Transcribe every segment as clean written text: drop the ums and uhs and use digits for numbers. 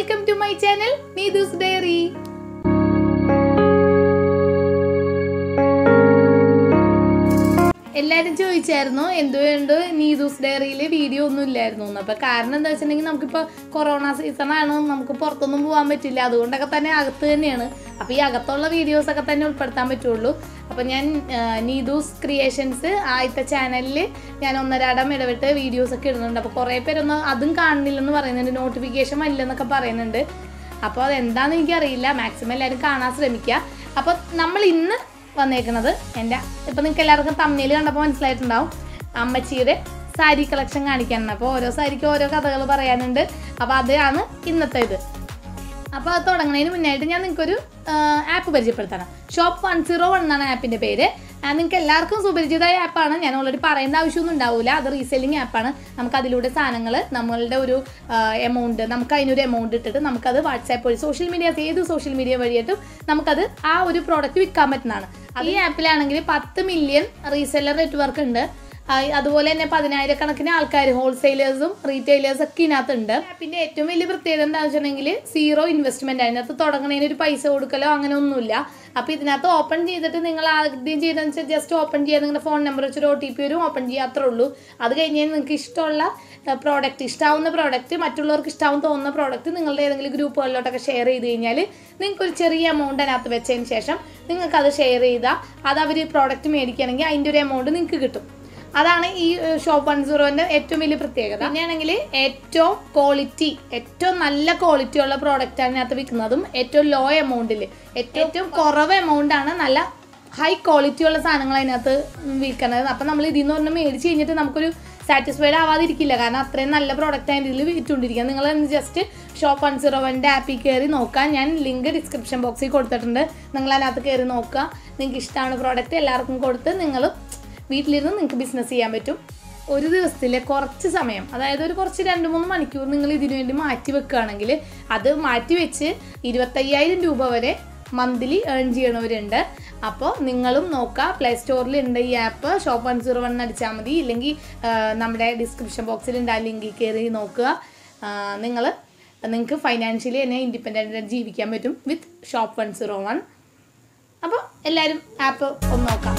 welcome to my channel Needu's Diary. എല്ലാവരും ചോദിച്ചായിരുന്നു എന്തുകൊണ്ട് നീദൂസ് ഡയറിയിൽ വീഡിയോ ഒന്നും ഇല്ലായിരുന്നു എന്ന്. അപ്പോൾ കാരണം എന്താ വെച്ചിട്ടുണ്ടെങ്കിൽ നമുക്കിപ്പോൾ കൊറോണ സീസണാണ്, നമുക്ക് പുറത്തൊന്നും പോകാൻ പറ്റില്ല, അതുകൊണ്ടൊക്കെ തന്നെ അകത്ത് തന്നെയാണ്. അപ്പോൾ ഈ അകത്തുള്ള വീഡിയോസൊക്കെ തന്നെ ഉൾപ്പെടുത്താൻ പറ്റുള്ളൂ. അപ്പോൾ ഞാൻ നീദൂസ് ക്രിയേഷൻസ് ആദ്യത്തെ ചാനലിൽ ഞാൻ ഒന്നരാടം ഇടവിട്ട് വീഡിയോസൊക്കെ ഇടുന്നുണ്ട്. അപ്പോൾ കുറേ പേരൊന്നും അതും കാണുന്നില്ലെന്ന് പറയുന്നുണ്ട്, നോട്ടിഫിക്കേഷൻ വരില്ലെന്നൊക്കെ പറയുന്നുണ്ട്. അപ്പോൾ അതെന്താണെന്ന് എനിക്കറിയില്ല. മാക്സിമം എല്ലാവരും കാണാൻ ശ്രമിക്കുക. അപ്പോൾ നമ്മൾ ഇന്ന് വന്നേക്കുന്നത് എൻ്റെ ഇപ്പം നിങ്ങൾക്ക് എല്ലാവർക്കും തമ്മിൽ കണ്ടപ്പോൾ മനസ്സിലായിട്ടുണ്ടാവും, അമ്മച്ചിയുടെ സാരി കളക്ഷൻ കാണിക്കാനാണ്. അപ്പോൾ ഓരോ സാരിക്കും ഓരോ കഥകൾ പറയാനുണ്ട്. അപ്പോൾ അതാണ് ഇന്നത്തെ ഇത്. അപ്പോൾ അത് തുടങ്ങുന്നതിന് മുന്നായിട്ട് ഞാൻ നിങ്ങൾക്കൊരു ആപ്പ് പരിചയപ്പെടുത്തണം. ഷോപ്പ് 101 എന്നാണ് ആപ്പിൻ്റെ പേര്. നിങ്ങൾക്ക് എല്ലാവർക്കും സുപരിചിതമായ ആപ്പാണ്, ഞാൻ ഓൾറെഡി പറയേണ്ട ആവശ്യമൊന്നും ഉണ്ടാവില്ല. അത് റീസെല്ലിംഗ് ആപ്പാണ്. നമുക്ക് അതിലൂടെ സാധനങ്ങൾ നമ്മളുടെ ഒരു എമൗണ്ട്, നമുക്ക് അതിനൊരു എമൗണ്ട് ഇട്ടിട്ട് നമുക്കത് വാട്സാപ്പ് വഴി ഏത് സോഷ്യൽ മീഡിയ വഴിയായിട്ടും നമുക്കത് ആ ഒരു പ്രോഡക്റ്റ് വിൽക്കാൻ പറ്റുന്നതാണ്. ഈ ആപ്പിലാണെങ്കിൽ 10 മില്യൺ റീസെല്ലർ നെറ്റ്വർക്ക് ഉണ്ട്. അതുപോലെ തന്നെ 10,000 ആൾക്കാർ, ഹോൾസെയിലേഴ്സും റീറ്റെയിലേഴ്സും ഒക്കെ ഇതിനകത്തുണ്ട്. ആപ്പിൻ്റെ ഏറ്റവും വലിയ പ്രത്യേകത എന്താണെന്ന് വെച്ചിട്ടുണ്ടെങ്കിൽ 0 ഇൻവെസ്റ്റ്മെൻറ്റ്. അതിനകത്ത് തുടങ്ങുന്നതിന് ഒരു പൈസ കൊടുക്കലോ അങ്ങനെ ഒന്നുമില്ല. അപ്പോൾ ഇതിനകത്ത് ഓപ്പൺ ചെയ്തിട്ട് നിങ്ങൾ ആദ്യം ചെയ്തതെന്ന് വെച്ചാൽ ജസ്റ്റ് ഓപ്പൺ ചെയ്യുക, നിങ്ങളുടെ ഫോൺ നമ്പർ വെച്ചൊരു OTP വരും, ഓപ്പൺ ചെയ്യുക, അത്രേ ഉള്ളൂ. അത് കഴിഞ്ഞ് നിങ്ങൾക്ക് ഇഷ്ടമുള്ള പ്രോഡക്റ്റ്, ഇഷ്ടാവുന്ന പ്രോഡക്റ്റ്, മറ്റുള്ളവർക്ക് ഇഷ്ടാവും തോന്നുന്ന പ്രോഡക്റ്റ് നിങ്ങളുടെ ഏതെങ്കിലും ഗ്രൂപ്പുകളിലോട്ടൊക്കെ ഷെയർ ചെയ്ത് കഴിഞ്ഞാൽ നിങ്ങൾക്കൊരു ചെറിയ എമൗണ്ട് അതിനകത്ത് വെച്ചതിന് ശേഷം നിങ്ങൾക്കത് ഷെയർ ചെയ്താൽ അത് അവർ പ്രോഡക്റ്റ് മേടിക്കുകയാണെങ്കിൽ അതിൻ്റെ ഒരു എമൗണ്ട് നിങ്ങൾക്ക് കിട്ടും. അതാണ് ഈ ഷോപ്പ് 101ൻ്റെ ഏറ്റവും വലിയ പ്രത്യേകത. പിന്നെയാണെങ്കിൽ ഏറ്റവും നല്ല ക്വാളിറ്റി ഉള്ള പ്രോഡക്റ്റ് അതിനകത്ത് വിൽക്കുന്നതും ഏറ്റവും ലോ എമൗണ്ടിൽ, ഏറ്റവും കുറവ് എമൗണ്ടാണ് നല്ല ഹൈ ക്വാളിറ്റി ഉള്ള സാധനങ്ങൾ അതിനകത്ത് വിൽക്കുന്നത്. അപ്പം നമ്മൾ ഇതിൽ നിന്ന് ഒരെണ്ണം മേടിച്ച് കഴിഞ്ഞിട്ട് നമുക്കൊരു സാറ്റിസ്ഫൈഡ് ആവാതിരിക്കില്ല, കാരണം അത്രയും നല്ല പ്രോഡക്റ്റ് അതിൻ്റെ ഇതിൽ വിറ്റുകൊണ്ടിരിക്കുക. നിങ്ങൾ ജസ്റ്റ് ഷോപ്പ് 101ൻ്റെ ആപ്പിൽ കയറി നോക്കാം. ഞാൻ ലിങ്ക് ഡിസ്ക്രിപ്ഷൻ ബോക്സിൽ കൊടുത്തിട്ടുണ്ട്. നിങ്ങൾ അതിനകത്ത് കയറി നോക്കുക. നിങ്ങൾക്ക് ഇഷ്ടമാണ് പ്രോഡക്റ്റ് എല്ലാവർക്കും കൊടുത്ത് നിങ്ങൾ വീട്ടിലിരുന്ന് നിങ്ങൾക്ക് ബിസിനസ് ചെയ്യാൻ പറ്റും. ഒരു ദിവസത്തിലെ കുറച്ച് സമയം, അതായത് ഒരു കുറച്ച് 2-3 മണിക്കൂർ നിങ്ങൾ ഇതിനു വേണ്ടി മാറ്റി വെക്കുകയാണെങ്കിൽ അത് മാറ്റി വെച്ച് 25,000 രൂപ വരെ മന്ത്ലി ഏൺ ചെയ്യണവരുണ്ട്. അപ്പോൾ നിങ്ങളും നോക്കുക. പ്ലേ സ്റ്റോറിലുണ്ട് ഈ ആപ്പ്. ഷോപ്പ് 101 അടിച്ചാൽ മതി, ഇല്ലെങ്കിൽ നമ്മുടെ ഡിസ്ക്രിപ്ഷൻ ബോക്സിലുണ്ട്, ആ ലിങ്കിൽ കയറി നോക്കുക. നിങ്ങൾക്ക് ഫൈനാൻഷ്യലി തന്നെ ഇൻഡിപെൻഡൻ്റ് ജീവിക്കാൻ പറ്റും വിത്ത് ഷോപ്പ് 101. അപ്പോൾ എല്ലാവരും ആപ്പ് ഒന്ന് നോക്കാം.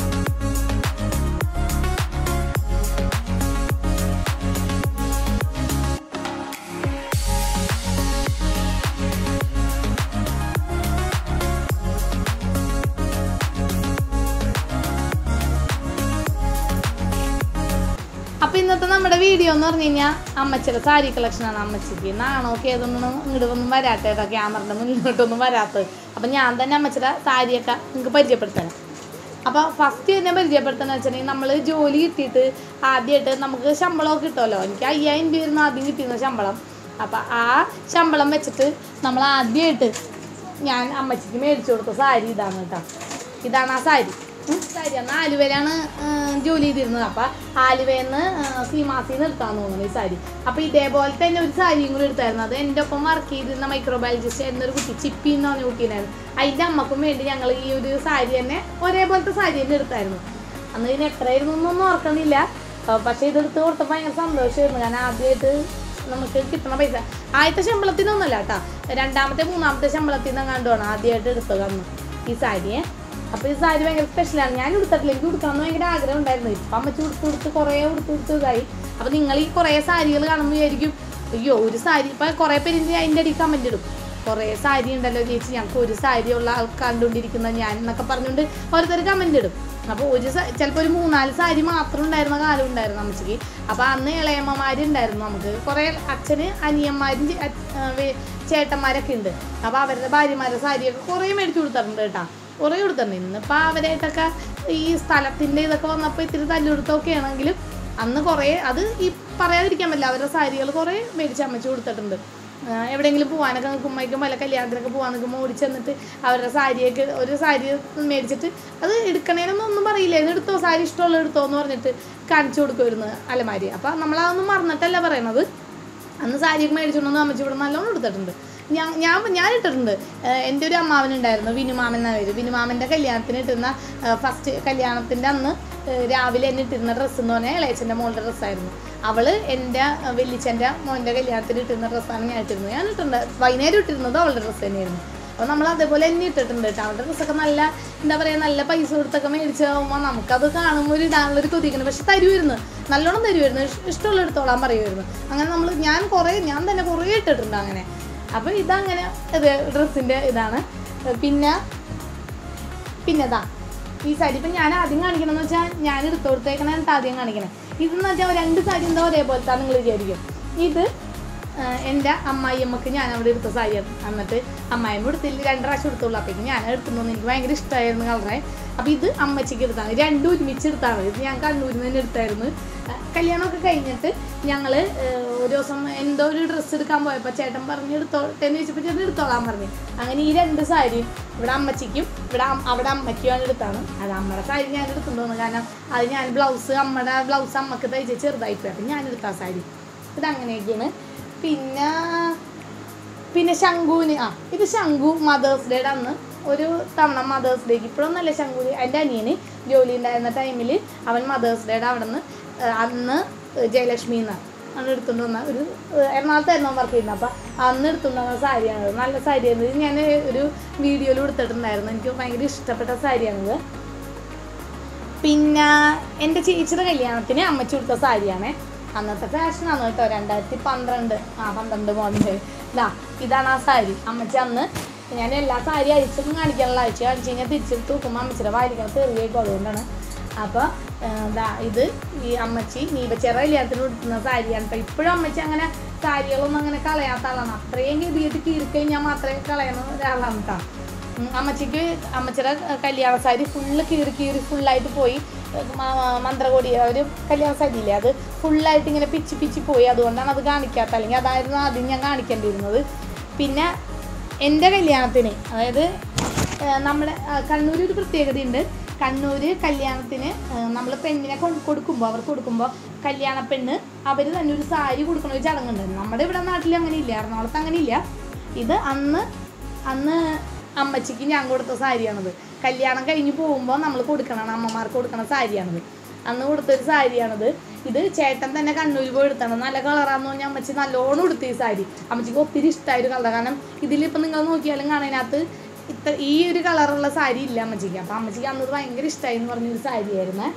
അപ്പോൾ ഇന്നത്തെ നമ്മുടെ വീഡിയോ എന്ന് പറഞ്ഞു കഴിഞ്ഞാൽ അമ്മച്ചിയുടെ സാരി കളക്ഷനാണ്. അമ്മച്ചിക്ക് നാണമൊക്കെ ഏതൊന്നും ഇങ്ങോട്ട് ഒന്നും വരാത്ത, ക്യാമറയുടെ മുന്നിലോട്ടൊന്നും വരാത്തത്. അപ്പം ഞാൻ തന്നെ അമ്മച്ചിയുടെ സാരിയൊക്കെ നിങ്ങൾക്ക് പരിചയപ്പെടുത്തണം. അപ്പോൾ ഫസ്റ്റ് തന്നെ പരിചയപ്പെടുത്തുന്നത് വെച്ചിട്ടുണ്ടെങ്കിൽ, നമ്മൾ ജോലി കിട്ടിയിട്ട് ആദ്യമായിട്ട് നമുക്ക് ശമ്പളമൊക്കെ കിട്ടുമല്ലോ. എനിക്ക് 5,000 രൂപയായിരുന്നു ആദ്യം കിട്ടിയിരുന്ന ശമ്പളം. അപ്പോൾ ആ ശമ്പളം വെച്ചിട്ട് നമ്മൾ ആദ്യമായിട്ട് ഞാൻ അമ്മച്ചിക്ക് മേടിച്ചു കൊടുത്ത സാരി ഇതാണ് കേട്ടോ. ഇതാണ് ആ സാരി. അന്ന് ആലുവയിലാണ് ജോലി ചെയ്തിരുന്നത്. അപ്പോൾ ആലുവയിൽ നിന്ന് സീമാസിൽ നിന്ന് എടുത്താന്ന് തോന്നുന്നു ഈ സാരി. അപ്പോൾ ഇതേപോലെ തന്നെ ഒരു സാരിയും കൂടി എടുത്തായിരുന്നു. അത് എൻ്റെ ഒപ്പം വർക്ക് ചെയ്തിരുന്ന മൈക്രോബയോളജിസ്റ്റ് എന്നൊരു കുട്ടി, ചിപ്പി എന്ന് പറഞ്ഞ കുട്ടീനായിരുന്നു. അതിൻ്റെ അമ്മക്കും വേണ്ടി ഞങ്ങൾ ഈ ഒരു സാരി തന്നെ ഒരേപോലത്തെ സാരി തന്നെ എടുത്തായിരുന്നു. അന്ന് ഇതിന് എത്രയായിരുന്നു എന്നൊന്നും ഓർക്കണില്ല. പക്ഷേ ഇതെടുത്ത് കൊടുത്തപ്പോൾ ഭയങ്കര സന്തോഷമായിരുന്നു. കാരണം ആദ്യമായിട്ട് നമുക്ക് കിട്ടുന്ന പൈസ ആദ്യത്തെ ശമ്പളത്തിനൊന്നുമല്ല കേട്ടോ, 2ാമത്തെ 3ാമത്തെ ശമ്പളത്തിൽ നിന്ന് കണ്ടുപോകണം ആദ്യമായിട്ട് എടുത്തത് അന്ന് ഈ സാരിയെ. അപ്പോൾ ഈ സാരി ഭയങ്കര സ്പെഷ്യലാണ്. ഞാൻ ഉടുത്തിട്ടില്ല, എനിക്ക് ഉടുക്കണമെന്ന് ഭയങ്കര ആഗ്രഹം ഉണ്ടായിരുന്നു. ഇപ്പം അമ്മച്ചി ഉടുത്ത് കുറേ ഉടുത്ത് ഇതായി. അപ്പോൾ നിങ്ങൾ ഈ കുറേ സാരികൾ കാണുമ്പോൾ വിചാരിക്കും, അയ്യോ ഒരു സാരി. ഇപ്പം കുറേ പേര് അതിൻ്റെ അടിയിൽ കമൻറ്റ് ഇടും, കുറേ സാരി ഉണ്ടല്ലോ ചേച്ചി, ഞങ്ങൾക്ക് ഒരു സാരി ഉള്ള ആൾ കണ്ടുകൊണ്ടിരിക്കുന്ന ഞാൻ എന്നൊക്കെ പറഞ്ഞുകൊണ്ട് ഓരോരുത്തർ കമൻറ്റ് ഇടും. അപ്പോൾ ചിലപ്പോൾ ഒരു 3-4 സാരി മാത്രം ഉണ്ടായിരുന്ന കാലം ഉണ്ടായിരുന്നു അമ്മച്ചിക്ക്. അപ്പോൾ അന്ന് ഇളയമ്മമാരുണ്ടായിരുന്നു, നമുക്ക് കുറേ അച്ഛന് അനിയന്മാരും ചേട്ടന്മാരൊക്കെ ഉണ്ട്. അപ്പോൾ അവരുടെ ഭാര്യമാരുടെ സാരിയൊക്കെ കുറേ മേടിച്ച് കൊടുത്തിട്ടുണ്ട് കേട്ടോ, കുറേ കൊടുത്തിട്ടുണ്ട്. ഇന്നിപ്പോൾ അവരായിട്ടൊക്കെ ഈ സ്ഥലത്തിൻ്റെ ഇതൊക്കെ വന്നപ്പോൾ ഇത്തിരി തല്ലുകൊടുത്തൊക്കെ ആണെങ്കിലും അന്ന് കുറേ, അത് ഈ പറയാതിരിക്കാൻ പറ്റില്ല, അവരുടെ സാരികൾ കുറേ മേടിച്ച് അമ്മച്ച് കൊടുത്തിട്ടുണ്ട്. എവിടെയെങ്കിലും പോകാനൊക്കെ നിൽക്കുമ്പോഴേക്കും വല്ല കല്യാണത്തിനൊക്കെ പോകാൻ നിൽക്കുമ്പോൾ ഓടി ചെന്നിട്ട് അവരുടെ സാരിയൊക്കെ ഒരു സാരി മേടിച്ചിട്ട് അത് എടുക്കണേനൊന്നും പറയില്ല, എടുത്തോ സാരി ഇഷ്ടമുള്ള എടുത്തോ എന്ന് പറഞ്ഞിട്ട് കാണിച്ചു കൊടുക്കുമായിരുന്നു അലമാരി. അപ്പോൾ നമ്മളതൊന്നും മറന്നിട്ടല്ല പറയണത്. അന്ന് സാരിയൊക്കെ മേടിച്ചുകൊണ്ടൊന്നും അമ്മച്ചി ഇവിടെ നല്ലോണം എടുത്തിട്ടുണ്ട്. ഞാൻ ഇട്ടിട്ടുണ്ട്. എൻ്റെ ഒരു അമ്മാവനുണ്ടായിരുന്നു, വിനുമാമൻ എന്നാണ് പേര്. വിനുമാമൻ്റെ കല്യാണത്തിന് ഇട്ടുന്ന ഫസ്റ്റ് കല്യാണത്തിൻ്റെ അന്ന് രാവിലെ എന്നെ ഇട്ടിരുന്ന ഡ്രസ്സ് എന്ന് പറഞ്ഞാൽ ഇളയച്ചൻ്റെ മോളുടെ ഡ്രസ്സായിരുന്നു. അവൾ എൻ്റെ വലിയച്ഛൻ്റെ മോൻ്റെ കല്യാണത്തിന് ഇട്ടിരുന്ന ഡ്രസ്സാണ് ഞാൻ ഇട്ടിരുന്നത്. ഞാൻ ഇട്ടിട്ടുണ്ട് വൈകുന്നേരം ഇട്ടിരുന്നത് അവളുടെ ഡ്രസ്സ് തന്നെയായിരുന്നു. അപ്പോൾ നമ്മൾ അതേപോലെ എന്നെ ഇട്ടിട്ടുണ്ട് കേട്ടോ. അവളുടെ ഡ്രസ്സൊക്കെ നല്ല എന്താ പറയുക നല്ല പൈസ കൊടുത്തൊക്കെ മേടിച്ചാകുമ്പോൾ നമുക്കത് കാണുമ്പോൾ ഒരു ഇടാനുള്ളൊരു കൊതിക്കുന്നത്. പക്ഷെ തരുമായിരുന്നു, നല്ലോണം തരുമായിരുന്നു, ഇഷ്ടമുള്ള എടുത്തോളാൻ പറയുമായിരുന്നു. അങ്ങനെ ഞാൻ തന്നെ കുറേ ഇട്ടിട്ടുണ്ട് അങ്ങനെ. അപ്പോൾ ഇതങ്ങനെ ഡ്രസ്സിൻ്റെ ഇതാണ്. പിന്നെതാ ഈ സാരി ഇപ്പം ഞാൻ ആദ്യം കാണിക്കണമെന്ന് വെച്ചാൽ ഞാൻ എടുത്തു കൊടുത്തേക്കണേട്ട് ആദ്യം കാണിക്കണേ. ഇതെന്ന് വെച്ചാൽ 2 സാരി എന്താ ഒരേപോലത്തെ നിങ്ങൾ വിചാരിക്കും. ഇത് എൻ്റെ അമ്മായിയമ്മക്ക് ഞാൻ അവിടെ എടുത്ത സാരിയാണ്. എന്നിട്ട് അമ്മായിയമ്മ എടുത്തില്ല, 2 പ്രാവശ്യം എടുത്തുള്ളൂ. അപ്പോഴേക്കും ഞാൻ എടുത്തുന്നു, എനിക്ക് ഭയങ്കര ഇഷ്ടമായിരുന്നു കളറേ. അപ്പോൾ ഇത് അമ്മച്ചിക്ക് എടുത്താണ്, 2 ഒരുമിച്ച് എടുത്താണ്. ഇത് ഞാൻ കണ്ണൂരിൽ നിന്ന് തന്നെ എടുത്തായിരുന്നു. കല്യാണമൊക്കെ കഴിഞ്ഞിട്ട് ഞങ്ങൾ ഒരു ദിവസം എന്തോ ഒരു ഡ്രസ്സ് എടുക്കാൻ പോയപ്പോൾ ചേട്ടൻ പറഞ്ഞ് എടുത്തോട്ടെന്ന് ചോദിച്ചപ്പോൾ ചേട്ടൻ എടുത്തോളാൻ പറഞ്ഞു. അങ്ങനെ ഈ 2 സാരിയും ഇവിടെ അമ്മച്ചിക്കും അവിടെ അമ്മയ്ക്കുമാണ് എടുത്താണ്. അത് അമ്മയുടെ സാരി ഞാൻ എടുത്തുണ്ടോന്ന്, കാരണം അത് ഞാൻ അമ്മയുടെ ബ്ലൗസ് അമ്മക്ക് തയ്ച്ച് ചെറുതായിപ്പോയി. അപ്പം ഞാൻ എടുത്ത സാരി ഇതങ്ങനെയൊക്കെയാണ്. പിന്നെ ശംഖുവിന് ഇത് ശംഖു മദേഴ്സ് ഡേയുടെ അന്ന് ഒരു തവണ മദേഴ്സ് ഡേക്ക് ഇപ്പോഴൊന്നല്ല ശംഖുവിന് എൻ്റെ അനിയന് ജോലി ഉണ്ടായിരുന്ന ടൈമിൽ അവൻ മദേഴ്സ് ഡേയുടെ അവിടെ നിന്ന് അന്ന് ജയലക്ഷ്മി എന്നാണ് അന്ന് എടുത്തുകൊണ്ട് വന്ന ഒരു എറണാകുളത്തായിരുന്നു വർക്ക് ചെയ്യുന്നത്. അപ്പോൾ അന്ന് എടുത്തുകൊണ്ട് വന്ന സാരിയാണത്. നല്ല സാരിയായിരുന്നു. ഇത് ഞാൻ ഒരു വീഡിയോയിൽ എടുത്തിട്ടുണ്ടായിരുന്നു. എനിക്ക് ഭയങ്കര ഇഷ്ടപ്പെട്ട സാരിയാണിത്. പിന്നെ എൻ്റെ ചേച്ചിയുടെ കല്യാണത്തിന് അമ്മച്ചി കൊടുത്ത സാരിയാണേ. അന്നത്തെ ഫാഷനാണ് കേട്ടോ, 2012 മോഡൽ. ഇതാണ് ആ സാരി. അമ്മച്ചി അന്ന് ഞാൻ എല്ലാ സാരി അഴിച്ചൊന്നും കാണിക്കാനുള്ള അഴിച്ച് കഴിഞ്ഞാൽ തിരിച്ചെടുത്ത് നോക്കുമ്പോൾ അമ്മച്ചിയുടെ വായിലിക്കണം തെറിയേക്കും, അതുകൊണ്ടാണ്. അപ്പോൾ ഇത് ഈ അമ്മച്ചി നീപച്ചേറ കല്യാണത്തിന് കൊടുക്കുന്ന സാരിയാണ് കേട്ടോ. ഇപ്പോഴും അമ്മച്ചി അങ്ങനെ സാരികളൊന്നും അങ്ങനെ കളയാത്ത ആളാണ്. അത്രയും ഗതിയായിട്ട് കീറിക്കഴിഞ്ഞാൽ മാത്രമേ കളയുന്ന ഒരാളാണ് കേട്ടോ. അമ്മച്ചിയുടെ കല്യാണ സാരി ഫുള്ള് കീറി ഫുള്ളായിട്ട് പോയി. മന്ത്രകോടി ഒരു കല്യാണ സാരി ഇല്ലേ, അത് ഫുള്ളായിട്ട് ഇങ്ങനെ പിച്ചി പോയി. അതുകൊണ്ടാണ് അത് കാണിക്കാത്ത, അല്ലെങ്കിൽ അതായിരുന്നു ആദ്യം ഞാൻ കാണിക്കേണ്ടിയിരുന്നത്. പിന്നെ എൻ്റെ കല്യാണത്തിന്, അതായത് നമ്മുടെ കണ്ണൂർ ഒരു പ്രത്യേകതയുണ്ട്. കണ്ണൂർ കല്യാണത്തിന് നമ്മൾ പെണ്ണിനെ അവർക്ക് കൊടുക്കുമ്പോൾ കല്യാണ പെണ്ണ് അവർ തന്നെ ഒരു സാരി കൊടുക്കണ ഒരു ചടങ്ങുണ്ട്. നമ്മുടെ ഇവിടെ നാട്ടിൽ അങ്ങനെ ഇല്ല, എറണാകുളത്ത് അങ്ങനെ ഇല്ല. ഇത് അന്ന് അമ്മച്ചിക്ക് ഞാൻ കൊടുത്ത സാരിയാണിത്. കല്യാണം കഴിഞ്ഞ് പോകുമ്പോൾ നമ്മൾ കൊടുക്കണം, അമ്മമാർക്ക് കൊടുക്കണ സാരിയാണിത്. അന്ന് കൊടുത്തൊരു സാരിയാണിത്. ഇത് ചേട്ടൻ തന്നെ കണ്ണൂർ പോയി എടുത്താണ്. നല്ല കളറാന്ന് പറഞ്ഞാൽ അമ്മച്ചി നല്ലോണം എടുത്ത ഈ സാരി. അമ്മച്ചിക്ക് ഒത്തിരി ഇഷ്ടമായൊരു കളർ. കാരണം ഇതിലിപ്പോൾ നിങ്ങൾ നോക്കിയാലും കാണാനകത്ത് ഈ ഒരു കളറുള്ള സാരി ഇല്ല അമ്മച്ചിക്ക്. അപ്പോൾ അമ്മച്ചിക്ക് അന്നത് ഭയങ്കര ഇഷ്ടമായി എന്ന് പറഞ്ഞൊരു സാരിയായിരുന്നേ.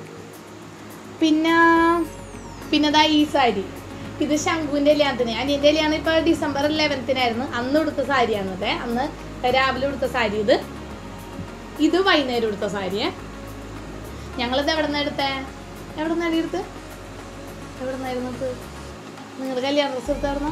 പിന്നെതാ ഈ സാരി. ഇത് ശംഖുവിൻ്റെ കല്യാണത്തിന്, അനിയൻ്റെ കല്യാണം ഇപ്പോൾ December 11 അന്ന് എടുത്ത സാരിയാണ്. അന്ന് രാവിലെ എടുത്ത സാരി. ഇത് വൈകുന്നേരം എടുത്ത സാരിയെ. ഞങ്ങളിത് എവിടെ നിന്നാണ് എടുത്തത്? നിങ്ങൾ കല്യാണ ഡ്രസ്സ് എടുത്ത് എവിടുന്ന?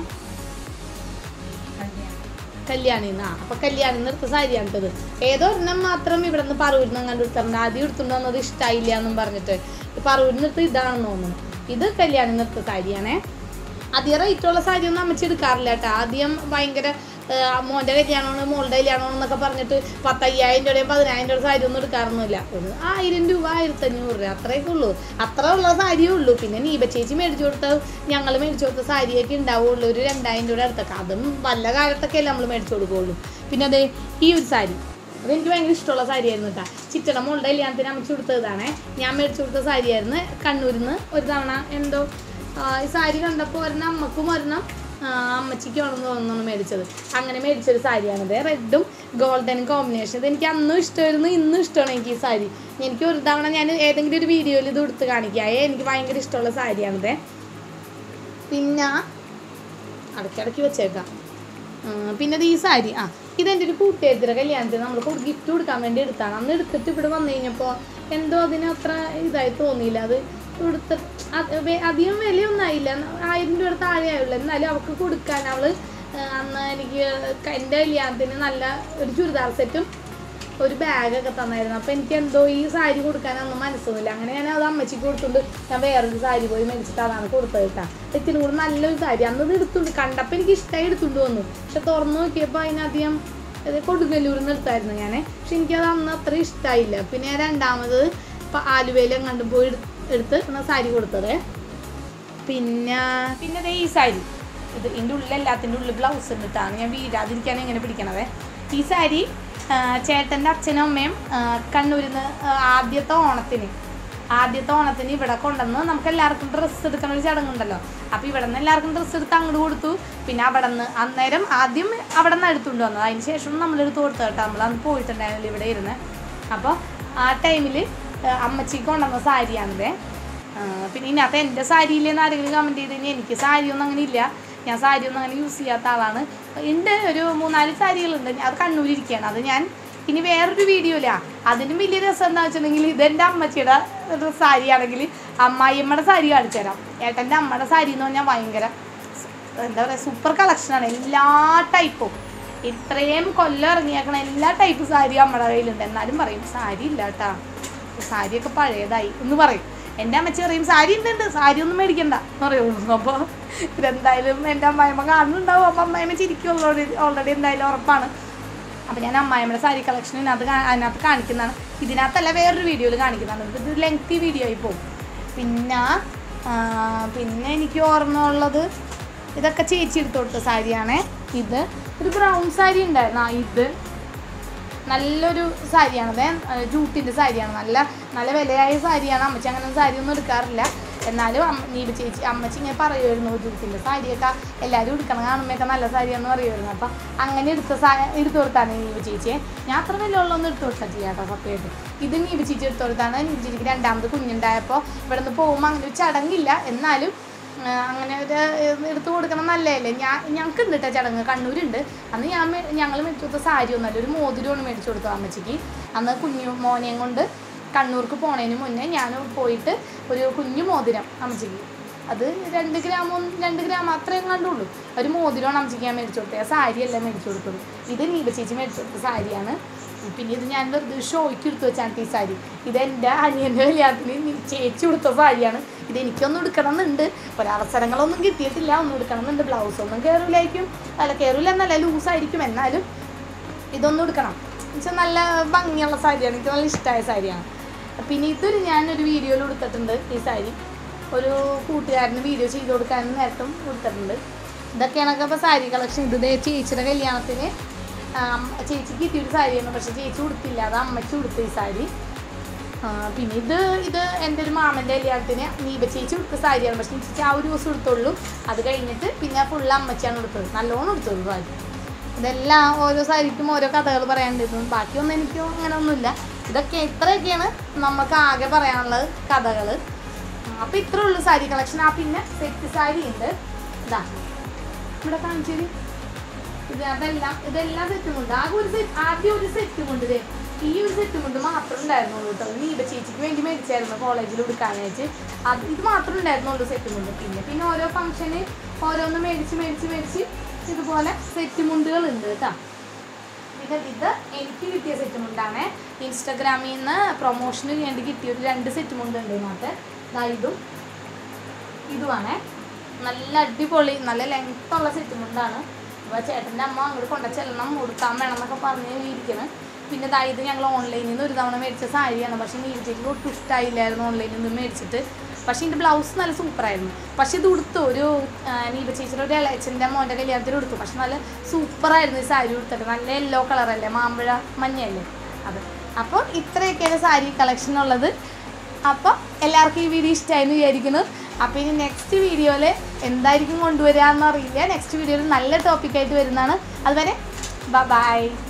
കല്യാണിന്ന്. അപ്പോൾ കല്യാണിന്ന് എടുത്ത സാരിയാണിട്ടത്. ഏതോ ഒരെണ്ണം മാത്രം ഇവിടെ നിന്ന് പറവൂരിൽ നിന്ന് കണ്ടു എടുത്തിട്ടുണ്ട്. ആദ്യം എടുത്തുകൊണ്ട് വന്നത് ഇഷ്ടമായില്ല എന്നും പറഞ്ഞിട്ട് പറവൂരിൽ നിന്ന് എടുത്ത് ഇതാണെന്ന് തോന്നുന്നു. ഇത് കല്യാണിന്ന് എടുത്ത സാരിയാണേ. അധികം റേറ്റുള്ള സാരിയൊന്നും അമ്മച്ചി എടുക്കാറില്ല കേട്ടോ. ആദ്യം ഭയങ്കര മോൻ്റെ കല്യാണമാണ് മോളുടെ കല്യാണമാണെന്നൊക്കെ പറഞ്ഞിട്ട് 10,000 രൂപയും 10,000 രൂപ സാരി ഒന്നും എടുക്കാറൊന്നുമില്ല. ഒരു 1000 രൂപ 1,500 രൂപ അത്രയൊക്കെ ഉള്ളൂ. അത്ര ഉള്ള സാരിയേ ഉള്ളൂ. പിന്നെ നീബ ചേച്ചി മേടിച്ചു കൊടുത്ത ഞങ്ങൾ മേടിച്ചു കൊടുത്ത സാരിയൊക്കെ ഉണ്ടാവുള്ളൂ ഒരു 2,000 രൂപ അടുത്തൊക്കെ. അതും വല്ല കാലത്തൊക്കെ അല്ലേ നമ്മൾ മേടിച്ചു കൊടുക്കുകയുള്ളൂ. പിന്നെ അതെ ഈ ഒരു സാരി, അതെനിക്ക് ഭയങ്കര ഇഷ്ടമുള്ള സാരിയായിരുന്നു കേട്ടോ. ചിറ്റട മോളുടെ കല്യാണത്തിന് അമ്മച്ചി കൊടുത്തതാണ്. ഞാൻ മേടിച്ചു കൊടുത്ത സാരിയായിരുന്നു. കണ്ണൂരിൽ നിന്ന് ഒരു തവണ എന്തോ ഈ സാരി കണ്ടപ്പോൾ ഒരെണ്ണം അമ്മക്കും ഒരെണ്ണം അമ്മച്ചിക്കാണെന്ന് തോന്നുന്നു മേടിച്ചത്. അങ്ങനെ മേടിച്ചൊരു സാരിയാണിത്. റെഡും ഗോൾഡനും കോമ്പിനേഷൻ. ഇത് എനിക്ക് അന്നും ഇഷ്ടമായിരുന്നു, ഇന്നും ഇഷ്ടമാണ് എനിക്ക് ഈ സാരി. എനിക്ക് ഒരു തവണ ഞാൻ ഏതെങ്കിലും ഒരു വീഡിയോയിൽ ഇത് എടുത്ത് കാണിക്കാം. എനിക്ക് ഭയങ്കര ഇഷ്ടമുള്ള സാരിയാണിത്. പിന്നെ ഇടയ്ക്കിടയ്ക്ക് വെച്ചേക്കാം. പിന്നെ ഈ സാരി ഇതെൻ്റെ ഒരു കൂട്ടുകാരുടെ കല്യാണത്തിന് നമ്മൾ ഗിഫ്റ്റ് കൊടുക്കാൻ വേണ്ടി എടുത്താണ്. അന്ന് എടുത്തിട്ട് ഇവിടെ വന്നു കഴിഞ്ഞപ്പോൾ എന്തോ അതിന് അത്ര ഇതായി തോന്നിയില്ല. അത് കൊടുത്ത് അധികം വിലയൊന്നും ആയില്ല, 1000 രൂപ താഴെ ആയുള്ളൂ. എന്നാലും അവൾക്ക് കൊടുക്കാൻ അവൾ അന്ന് എനിക്ക് എൻ്റെ കല്യാണത്തിന് നല്ല ഒരു ചുരിദാർ സെറ്റും ഒരു ബാഗൊക്കെ തന്നായിരുന്നു. അപ്പോൾ എനിക്ക് എന്തോ ഈ സാരി കൊടുക്കാനൊന്നും മനസ്സൊന്നുമില്ല. അങ്ങനെ ഞാൻ അത് അമ്മച്ചിക്ക് കൊടുത്തുകൊണ്ട് ഞാൻ വേറൊരു സാരി പോയി മേടിച്ചിട്ട് അതാണ് കൊടുത്തത് കേട്ടോ. ഇത്തിരി കൂടി നല്ലൊരു സാരി. അന്നത് എടുത്തുണ്ട് കണ്ടപ്പോൾ എനിക്ക് ഇഷ്ടമായി എടുത്തുകൊണ്ട് വന്നു. പക്ഷെ തുറന്നു നോക്കിയപ്പോൾ അതിനധികം കൊടുങ്ങല്ലൂരിൽ നിന്ന് എടുത്തായിരുന്നു ഞാൻ. പക്ഷെ എനിക്കത് അന്ന് അത്ര ഇഷ്ടമായില്ല. പിന്നെ ഞാൻ രണ്ടാമത് ആലുവയിലും കണ്ടു പോയി എടുത്ത് സാരി കൊടുത്തത്. പിന്നെ ഈ സാരി ഇതിൻ്റെ ഉള്ളിൽ എല്ലാത്തിൻ്റെ ഉള്ളിൽ ബ്ലൗസ് ഇട്ടിട്ടാണ് ഞാൻ വീഴാതിരിക്കാൻ എങ്ങനെ പിടിക്കണത്. ഈ സാരി ചേട്ടൻ്റെ അച്ഛനും അമ്മയും കണ്ണൂരിൽ നിന്ന് ആദ്യത്തെ ഓണത്തിന് ആദ്യത്തെ ഓണത്തിന് ഇവിടെ കൊണ്ടുവന്ന് നമുക്ക് എല്ലാവർക്കും ഡ്രസ്സ് എടുക്കുന്ന ഒരു ചടങ്ങുണ്ടല്ലോ. അപ്പോൾ ഇവിടെ നിന്ന് എല്ലാവർക്കും ഡ്രസ്സ് എടുത്ത് അങ്ങോട്ട് കൊടുത്തു. പിന്നെ അവിടെ നിന്ന് അന്നേരം ആദ്യം അവിടെ നിന്ന് എടുത്തുകൊണ്ട് വന്നത്, അതിന് ശേഷം നമ്മളെടുത്ത് കൊടുത്തു കേട്ടോ. നമ്മളന്ന് പോയിട്ടുണ്ടായിരുന്നില്ല ഇവിടെ ഇരുന്ന്. അപ്പോൾ ആ ടൈമിൽ അമ്മച്ചിക്ക് കൊണ്ടുവന്ന സാരിയാണിത്. പിന്നെ ഇതിനകത്ത് എൻ്റെ സാരിയില്ലെന്ന് ആരെങ്കിലും കമൻറ്റ് ചെയ്ത് കഴിഞ്ഞാൽ എനിക്ക് സാരിയൊന്നും അങ്ങനെ ഇല്ല, ഞാൻ സാരിയൊന്നും അങ്ങനെ യൂസ് ചെയ്യാത്ത ആളാണ്. ഉണ്ട്, ഒരു 3-4 സാരികളുണ്ട്, അത് കണ്ണൂരിരിക്കുകയാണ്. അത് ഞാൻ ഇനി വേറൊരു വീഡിയോയില്ല. അതിനും വലിയ രസം എന്താ വെച്ചിട്ടുണ്ടെങ്കിൽ ഇതെൻ്റെ അമ്മച്ചിയുടെ ഒരു സാരിയാണെങ്കിൽ അമ്മായിയമ്മയുടെ സാരി കാണിച്ചു തരാം. ഏട്ടൻ്റെ അമ്മയുടെ സാരി എന്ന് പറഞ്ഞാൽ ഭയങ്കര എന്താ പറയുക, സൂപ്പർ കളക്ഷനാണ്. എല്ലാ ടൈപ്പും ഇത്രയും കൊല്ലം ഇറങ്ങിയേക്കണ എല്ലാ ടൈപ്പ് സാരി അമ്മയുടെ കയ്യിലുണ്ട്. എന്നാലും പറയും സാരി ഇല്ല കേട്ടാ, സാരിയൊക്കെ പഴയതായി എന്ന് പറയും. എൻ്റെ അമ്മച്ചി പറയും സാരി ഉണ്ട്, സാരി ഒന്നും മേടിക്കണ്ട എന്ന് പറയുള്ളൂ. അപ്പോൾ ഇതെന്തായാലും എൻ്റെ അമ്മായിമ്മ കാണുന്നുണ്ടാവും. അപ്പോൾ അമ്മായിമ്മ ചിരിക്കും ഓൾറെഡി എന്തായാലും ഉറപ്പാണ്. അപ്പോൾ ഞാൻ അമ്മായിമ്മയുടെ സാരി കളക്ഷൻ അതിനകത്ത് കാണിക്കുന്നതാണ്. ഇതിനകത്തല്ല വേറൊരു വീഡിയോയിൽ കാണിക്കുന്നതാണ്. ഇത് ലെങ്തി വീഡിയോ ആയി പോകും. പിന്നെ എനിക്ക് ഓർമ്മ ഉള്ളത് ഇതൊക്കെ ചേച്ചി എടുത്ത് കൊടുത്ത സാരിയാണേ. ഇത് ഒരു ബ്രൗൺ സാരി ഉണ്ടായിരുന്നു. ഇത് നല്ലൊരു സാരിയാണത്, ജൂട്ടിൻ്റെ സാരിയാണ്. നല്ല വിലയായ സാരിയാണ്. അമ്മച്ചി അങ്ങനെ സാരിയൊന്നും എടുക്കാറില്ല. എന്നാലും നീബ ചേച്ചി അമ്മച്ചി ഇങ്ങനെ പറയുമായിരുന്നു, ജൂട്ടിൻ്റെ സാരിയൊക്കെ എല്ലാവരും എടുക്കണം, കാണുമ്പോഴൊക്കെ നല്ല സാരിയാണെന്ന് പറയുമായിരുന്നു. അപ്പം അങ്ങനെ എടുത്തു കൊടുത്താണ് നീബ ചേച്ചിയെ. ഞാൻ അത്ര വലിയ ഉള്ളൊന്നും എടുത്തു കൊടുത്തിട്ടില്ല കേട്ടോ സത്യമായിട്ട്. ഇത് നീബ ചേച്ചി എടുത്തു കൊടുത്താണ്. നീബ ചേച്ചിക്ക് 2ാമത് കുഞ്ഞുണ്ടായപ്പോൾ ഇവിടെ നിന്ന് പോകുമ്പോൾ അങ്ങനെ ഒരു ചടങ്ങില്ല, എന്നാലും അങ്ങനെ ഒരു എടുത്തു കൊടുക്കണം നല്ലതല്ലേ. ഞങ്ങൾക്ക് ഉണ്ട് കേട്ടോ ചടങ്ങ്, കണ്ണൂരുണ്ട്. അന്ന് ഞങ്ങൾ മേടിച്ചു കൊടുത്ത സാരി ഒന്നല്ല, ഒരു മോതിരമാണ് മേടിച്ചു കൊടുത്തത് അമ്മച്ചിക്ക്. അന്ന് കുഞ്ഞു മോനെയും കൊണ്ട് കണ്ണൂർക്ക് പോണതിന് മുന്നേ ഞാൻ പോയിട്ട് ഒരു കുഞ്ഞു മോതിരം അമ്മച്ചിക്ക്, അത് 2 ഗ്രാം അത്രയും കണ്ടുള്ളൂ, ഒരു മോതിരമാണ് അമ്മച്ചിക്ക് ഞാൻ മേടിച്ചു കൊടുത്തത്. ആ സാരിയല്ല മേടിച്ചു കൊടുത്തത്. ഇത് നീബ ചേച്ചി മേടിച്ചു കൊടുത്ത സാരിയാണ്. പിന്നെ ഇത് ഞാൻ വെറുതെ ഷോയ്ക്ക് എടുത്തു വെച്ചാണ് ഈ സാരി. ഇതെൻ്റെ അനിയൻ്റെ കല്യാണത്തിന് ചേച്ചി കൊടുത്ത സാരിയാണ്. ഇതെനിക്കൊന്നും എടുക്കണമെന്നുണ്ട്, ഒരവസരങ്ങളൊന്നും കിട്ടിയിട്ടില്ല, ഒന്നും എടുക്കണമെന്നുണ്ട്. ബ്ലൗസൊന്നും കയറില്ലായിരിക്കും, കയറില്ല എന്നല്ല, ലൂസായിരിക്കും. എന്നാലും ഇതൊന്നും എടുക്കണം എന്നുവെച്ചാൽ നല്ല ഭംഗിയുള്ള സാരിയാണ്, എനിക്ക് നല്ല ഇഷ്ടമായ സാരിയാണ്. പിന്നെ ഇതൊരു ഞാനൊരു വീഡിയോയിൽ കൊടുത്തിട്ടുണ്ട്. ഈ സാരി ഒരു കൂട്ടുകാരന് വീഡിയോ ചെയ്ത് കൊടുക്കാനും നേരത്തും കൊടുത്തിട്ടുണ്ട്. ഇതൊക്കെയാണ് അപ്പോൾ സാരി കളക്ഷൻ. ഇത് ചേച്ചിയുടെ കല്യാണത്തിന് ചേച്ചിക്ക് കിട്ടിയൊരു സാരിയാണ്, പക്ഷേ ചേച്ചി കൊടുത്തില്ല, അത് അമ്മയ്ക്ക് കൊടുത്തു ഈ സാരി. പിന്നെ ഇത് എൻ്റെ ഒരു മാമൻ്റെ കല്യാണത്തിന് നീബ ചേച്ചി കൊടുത്ത സാരിയാണ്, പക്ഷേ ചേച്ചി ആ ഒരു ദിവസം എടുത്തുള്ളൂ. അത് കഴിഞ്ഞിട്ട് പിന്നെ ഫുള്ള് അമ്മച്ചിയാണ് കൊടുത്തത്, നല്ലോണം എടുത്തത് സാരി. ഇതെല്ലാം ഓരോ സാരിക്കും ഓരോ കഥകൾ പറയാണ്ടിരുന്നു, ബാക്കിയൊന്നും എനിക്കും അങ്ങനെ ഒന്നുമില്ല. ഇത്രയൊക്കെയാണ് നമുക്ക് ആകെ പറയാനുള്ളത് കഥകൾ. അപ്പോൾ ഇത്രേ ഉള്ളൂ സാരി കളക്ഷൻ. പിന്നെ സെറ്റ് സാരി ഉണ്ട്, ഇതാ ഇവിടെ കാണിച്ചേരി. ഇതെല്ലാം സെറ്റും ഉണ്ട്. ആദ്യം ഒരു സെറ്റും കൊണ്ട്, ഈ ഒരു സെറ്റും കൊണ്ട് മാത്രം ഉണ്ടായിരുന്നുള്ളൂ കേട്ടോ. നീബ ചേച്ചിക്ക് വേണ്ടി മേടിച്ചായിരുന്നു കോളേജിൽ കൊടുക്കാനായിട്ട്. ഇത് മാത്രം ഉണ്ടായിരുന്നുള്ളൂ സെറ്റും കൊണ്ട്. പിന്നെ ഓരോ ഫംഗ്ഷന് ഓരോന്ന് മേടിച്ച് ഇതുപോലെ സെറ്റ് മുണ്ടുകളുണ്ട് കേട്ടോ. ഇത് എനിക്ക് കിട്ടിയ സെറ്റ് മുണ്ടാണ്. ഇൻസ്റ്റഗ്രാമിൽ നിന്ന് പ്രൊമോഷന് വേണ്ടി കിട്ടിയ ഒരു 2 സെറ്റ് മുണ്ടുണ്ട് ഇതിനകത്ത്. ഇതുമാണ് നല്ല അടിപൊളി, നല്ല ലെങ്ത്തുള്ള സെറ്റ് മുണ്ടാണ്. അപ്പോൾ ചേട്ടൻ്റെ അമ്മ അങ്ങോട്ട് കൊണ്ടുചെല്ലണം, കൊടുക്കാൻ വേണം എന്നൊക്കെ പറഞ്ഞ് ഇരിക്കുന്നത്. പിന്നെ ഇത് ഞങ്ങൾ ഓൺലൈനിൽ നിന്ന് ഒരു തവണ മേടിച്ച സാരിയാണ്. പക്ഷേ നീബ ചേച്ചിക്ക് ഒട്ടും ഇഷ്ടമായില്ലായിരുന്നു ഓൺലൈനിൽ നിന്ന് മേടിച്ചിട്ട്. പക്ഷേ ഇതിൻ്റെ ബ്ലൗസ് നല്ല സൂപ്പറായിരുന്നു. പക്ഷേ ഇത് ഉടുത്തു, ഒരു നീബ ചേച്ചിയുടെ ഒരു ഇളയച്ചൻ്റെ മോൻ്റെ കല്യാണത്തിന് ഉടുത്തു. പക്ഷെ നല്ല സൂപ്പറായിരുന്നു ഈ സാരി ഉടുത്തിട്ട്. നല്ല യെല്ലോ കളറല്ലേ, മാമ്പഴ മഞ്ഞയല്ലേ അത്. അപ്പോൾ ഇത്രയൊക്കെയാണ് സാരി കളക്ഷൻ ഉള്ളത്. അപ്പോൾ എല്ലാവർക്കും ഈ വീഡിയോ ഇഷ്ടമായെന്ന് വിചാരിക്കുന്നു. അപ്പോൾ ഇനി നെക്സ്റ്റ് വീഡിയോയിൽ എന്തായിരിക്കും കൊണ്ടുവരിക എന്നറിയില്ല. നെക്സ്റ്റ് വീഡിയോയിൽ നല്ല ടോപ്പിക്കായിട്ട് വരുന്നതാണ്. അതുവരെ ബൈ.